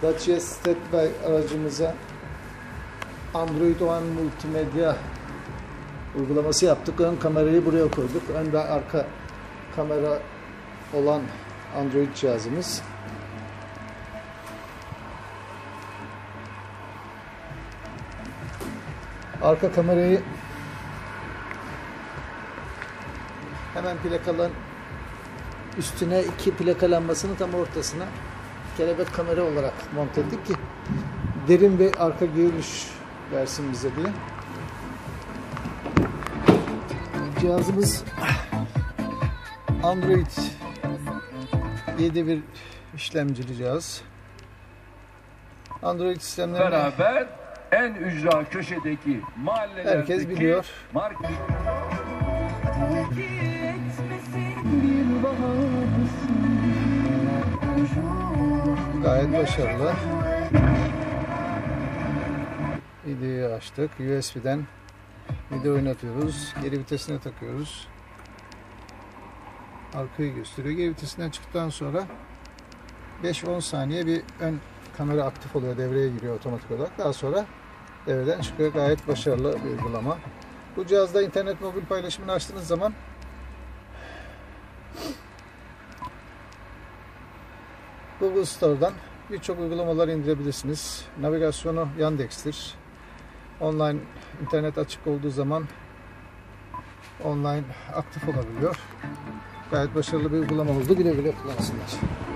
Dacia Stepway aracımıza Android One multimedya uygulaması yaptık. Ön kamerayı buraya koyduk. Ön ve arka kamera olan Android cihazımız. Arka kamerayı hemen plakaların üstüne, iki plaka lambasının tam ortasına kelebek kamera olarak monte ettik ki derin ve arka görünüş versin bize diye. Cihazımız Android 7 bir işlemcili cihaz. Android sistemlerine beraber en ücra köşedeki mahallelerdeki herkes biliyor. Gayet başarılı. Videoyu açtık. USB'den video oynatıyoruz. Geri vitesine takıyoruz. Arkayı gösteriyor. Geri vitesinden çıktıktan sonra 5-10 saniye bir ön kamera aktif oluyor. Devreye giriyor otomatik olarak. Daha sonra devreden çıkıyor. Gayet başarılı bir uygulama. Bu cihazda internet mobil paylaşımını açtığınız zaman Google Store'dan birçok uygulamalar indirebilirsiniz. Navigasyonu Yandex'tir. Online internet açık olduğu zaman online aktif olabiliyor. Gayet başarılı bir uygulama oldu. Güle güle kullansınlar.